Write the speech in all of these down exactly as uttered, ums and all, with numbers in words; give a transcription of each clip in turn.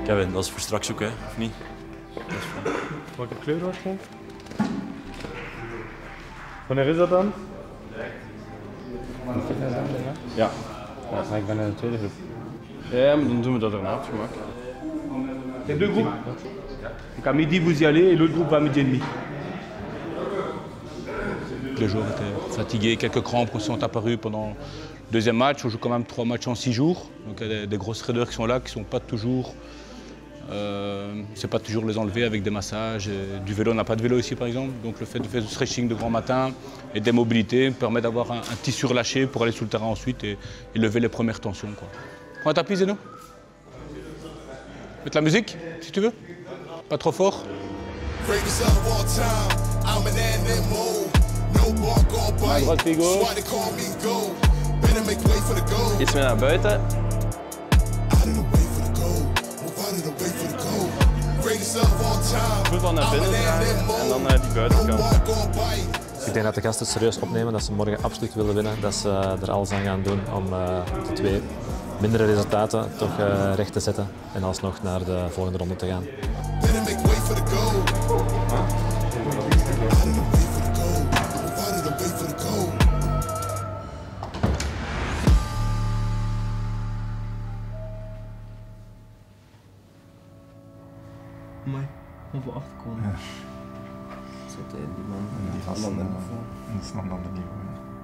Kevin, dat is voor straks ook, hè? Of niet? Welke kleur wordt het? Wanneer is dat dan? Ja. Ja, ik ben in de tweede groep. Ja, maar dan doen we dat erna op gemak. Il y a deux groupes. Donc à midi vous y allez et l'autre groupe va à midi et demi. Les joueurs étaient fatigués, quelques crampes sont apparues pendant le deuxième match. On joue quand même trois matchs en six jours. Donc il y a des, des grosses raideurs qui sont là, qui sont pas toujours. Euh, c'est pas toujours les enlever avec des massages. Et du vélo, on n'a pas de vélo ici par exemple. Donc le fait de faire du stretching de grand matin et des mobilités permet d'avoir un, un tissu relâché pour aller sur le terrain ensuite et, et lever les premières tensions, quoi. Prends un tapis, Zeno. Mettre la musique, si tu veux. Pas trop fort. Droite pied gauche. Iets meer naar buiten. Voet al naar binnen dragen en dan naar die buitenkant. Ik denk dat de gasten het serieus opnemen, dat ze morgen absoluut willen winnen. Dat ze er alles aan gaan doen om uh, de twee mindere resultaten toch uh, recht te zetten en alsnog naar de volgende ronde te gaan. Amai, om voor acht te komen. Ja. Zo tijd die man. En die gasten, dat is nog een ander niveau.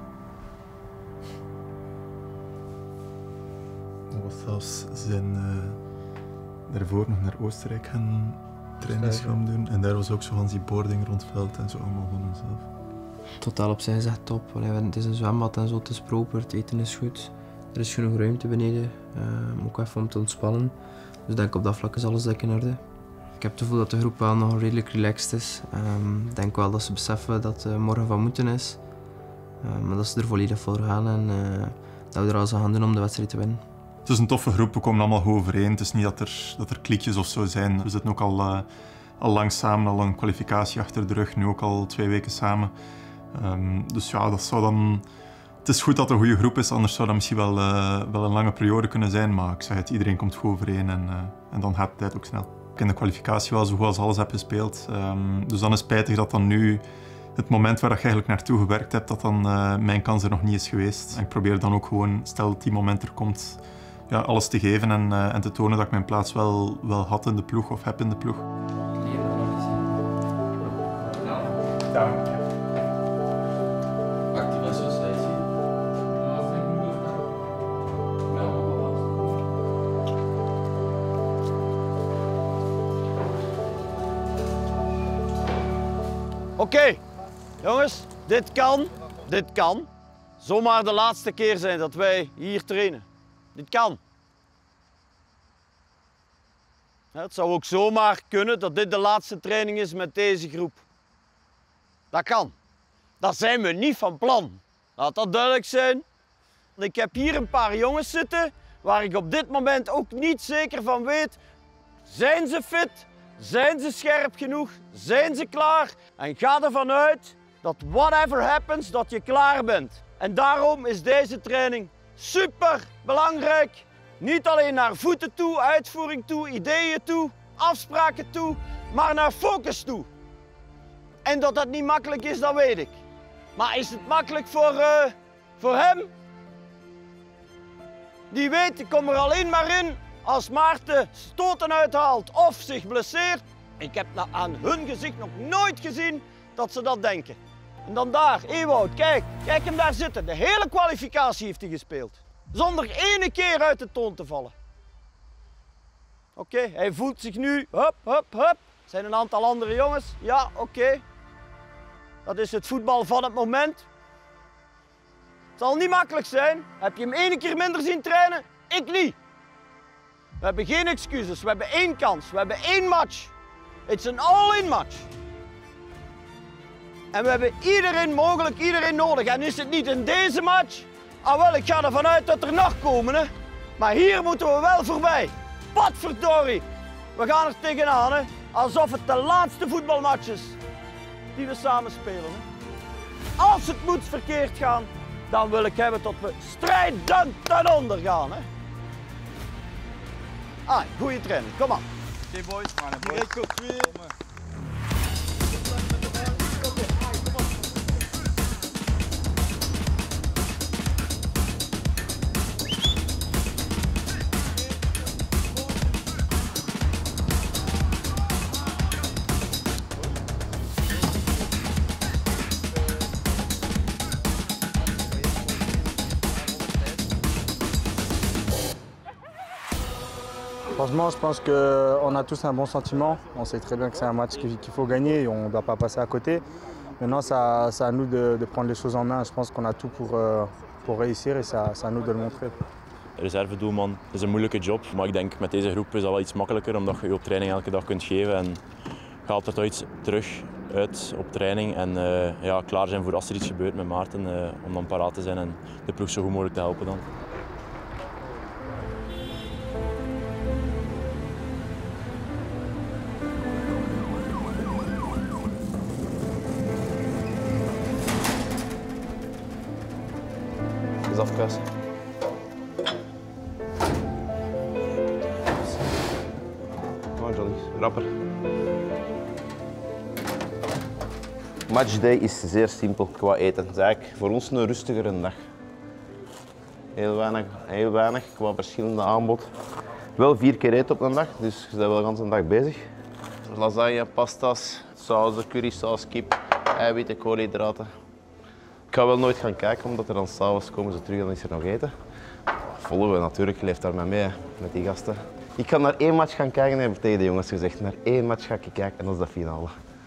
Dat was zelfs zijn uh, daarvoor nog naar Oostenrijk gaan trainings gaan doen. En daar was ook zo van die boarding rond het veld en zo allemaal van hemzelf. Totaal op zich is echt top. Allee, het is een zwembad en zo, het is proper, het eten is goed. Er is genoeg ruimte beneden, uh, ook even om te ontspannen. Dus ik denk op dat vlak is alles dik in orde. Ik heb het gevoel dat de groep wel nog redelijk relaxed is. Ik um, denk wel dat ze beseffen dat het uh, morgen van moeten is. Uh, maar dat ze er volledig voor gaan en uh, dat we er alles aan gaan doen om de wedstrijd te winnen. Het is een toffe groep, we komen allemaal goed overeen. Het is niet dat er, dat er kliekjes of zo zijn. We zitten ook al, uh, al lang samen, al een kwalificatie achter de rug, nu ook al twee weken samen. Um, dus ja, dat zou dan... Het is goed dat het een goede groep is, anders zou dat misschien wel, uh, wel een lange periode kunnen zijn. Maar ik zeg het, iedereen komt goed overeen en, uh, en dan gaat de tijd ook snel. Ik in de kwalificatie wel zo goed als alles heb gespeeld. Um, dus dan is het spijtig dat dan nu het moment waar je eigenlijk naartoe gewerkt hebt, dat dan uh, mijn kans er nog niet is geweest. En ik probeer dan ook gewoon, stel dat die moment er komt, ja, alles te geven en, uh, en te tonen dat ik mijn plaats wel, wel had in de ploeg of heb in de ploeg. Oké, okay, jongens, dit kan, dit kan zomaar de laatste keer zijn dat wij hier trainen. Dit kan. Het zou ook zomaar kunnen dat dit de laatste training is met deze groep. Dat kan. Dat zijn we niet van plan. Laat dat duidelijk zijn. Ik heb hier een paar jongens zitten waar ik op dit moment ook niet zeker van weet. Zijn ze fit? Zijn ze scherp genoeg? Zijn ze klaar? En ga ervan uit dat whatever happens, dat je klaar bent. En daarom is deze training super belangrijk. Niet alleen naar voeten toe, uitvoering toe, ideeën toe, afspraken toe, maar naar focus toe. En dat dat niet makkelijk is, dat weet ik. Maar is het makkelijk voor, uh, voor hem? Die weet, ik kom er alleen maar in als Maarten stoten uithaalt of zich blesseert. Ik heb aan hun gezicht nog nooit gezien dat ze dat denken. En dan daar, Ewout, kijk, kijk hem daar zitten. De hele kwalificatie heeft hij gespeeld. Zonder ene keer uit de toon te vallen. Oké, okay, hij voelt zich nu, hup, hup, hup. Er zijn een aantal andere jongens, ja, oké. Okay. Dat is het voetbal van het moment. Het zal niet makkelijk zijn. Heb je hem ene keer minder zien trainen? Ik niet. We hebben geen excuses, we hebben één kans, we hebben één match. Het is een all-in match. En we hebben iedereen mogelijk, iedereen nodig. En is het niet in deze match? Ah wel, ik ga ervan uit dat er nog komen, hè. Maar hier moeten we wel voorbij. Potverdorie. We gaan er tegenaan, hè. Alsof het de laatste voetbalmatch is die we samen spelen, hè. Als het moet verkeerd gaan, dan wil ik hebben tot we strijdend ten onder gaan, hè. Ah, goede training, kom maar. Oké boys, maar een boys. Direct op twee. Franchement, je pense qu'on a tous un bon sentiment. On sait très bien que c'est un match qu'il faut gagner et on ne doit pas passer à côté. Maintenant, c'est à nous de, de prendre les choses en main. Je pense qu'on a tout pour, pour réussir et c'est à nous de le montrer. Reservedoelman is een moeilijke job, maar ik denk met deze groep is dat wel iets makkelijker omdat je je op training elke dag kunt geven en je haalt er toch iets terug uit op training en uh, ja, klaar zijn voor als er iets gebeurt met Maarten uh, om dan paraat te zijn en de ploeg zo goed mogelijk te helpen dan. Is afkruisen. Oh, Johnny, rapper. Matchday is zeer simpel qua eten. Het is eigenlijk voor ons een rustigere dag. Heel weinig, heel weinig qua verschillende aanbod. Wel vier keer eten op een dag, dus je bent wel de hele dag bezig. Lasagne, pasta's, sauzen, currysaus, kip, eiwitten, koolhydraten. Ik ga wel nooit gaan kijken, omdat er dan s'avonds komen ze terug en dan is er nog eten. Volgen natuurlijk, je leeft daar mee, mee met die gasten. Ik ga naar één match gaan kijken en heb ik tegen de jongens gezegd, naar één match ga ik kijken en dat is de finale.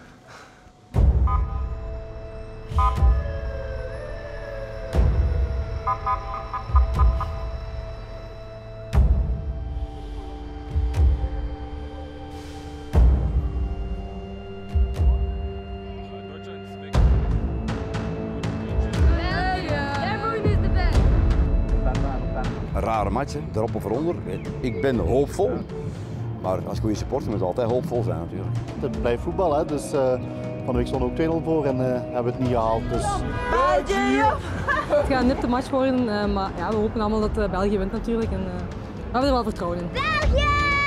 Een rare match, erop of eronder. Ik ben hoopvol, maar als goede supporter moet je altijd hoopvol zijn natuurlijk. Het blijft voetbal, hè? Dus uh, van de week stond ook twee nul voor en uh, hebben we het niet gehaald. Dus... Het gaat een nipte match worden, uh, maar ja, we hopen allemaal dat uh, België wint natuurlijk en uh, we hebben er wel vertrouwen in. België!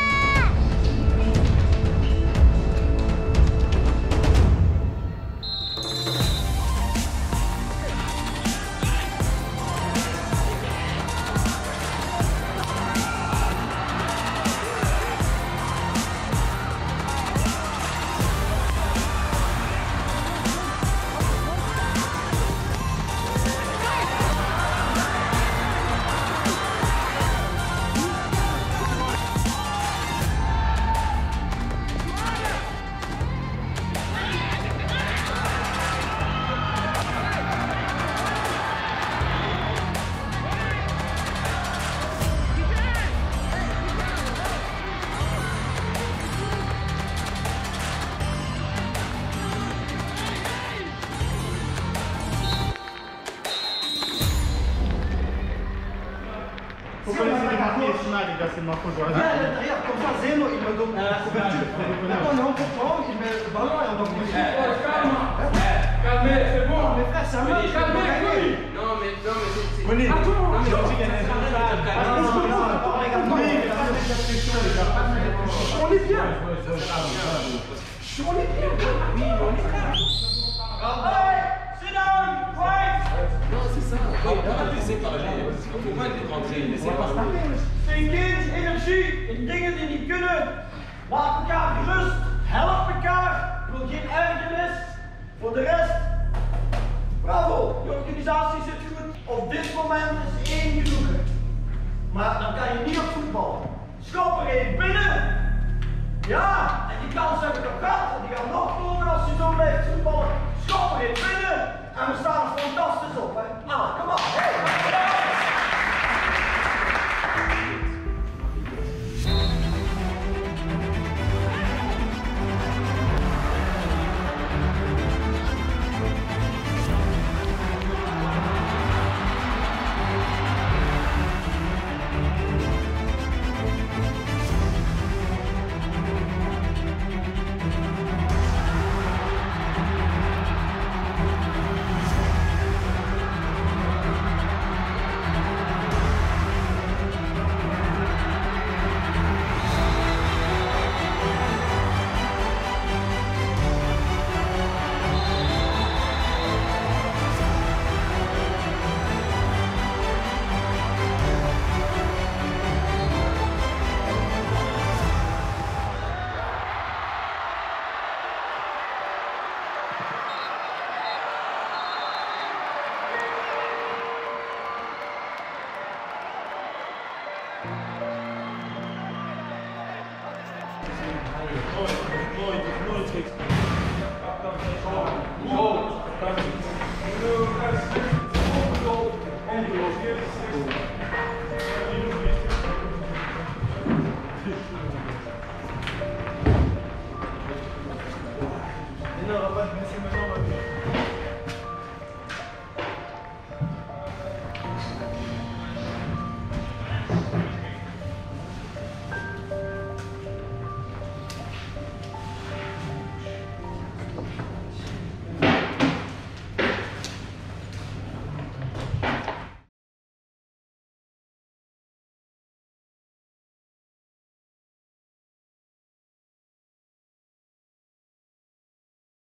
Faut pas laisser démarquer les finales, les gars, c'est Marco. Regarde, comme ça, Zeno, il me donne la couverture. Maintenant, on est en contrôle, il met le ballon et on doit bouger. Calme, calmez, c'est bon. Mais frère, c'est un match. Calmez, calmez. Non, mais non, mais c'est. Venez. Attends, non, mais c'est qu'il y a un résultat. On est bien. On est bien. Oui, on est bien. Allez, sit down, right. Non, c'est ça. Laissez parler. Faut pas les rentrer. Laissez parler. Geen energie in dingen die niet kunnen. Laat elkaar gerust. Help elkaar. Ik wil geen ergernis. Voor de rest, bravo. De organisatie zit goed. Op dit moment is één genoeg. Maar dan kan je niet op voetballen. Schop er één binnen. Ja, en die kans heb ik nog gehad. En die gaan nog komen als je zo blijft voetballen. Schop er één binnen. En we staan er fantastisch op. Hè. Ah, kom op. Hey. Nooit, nooit, nooit.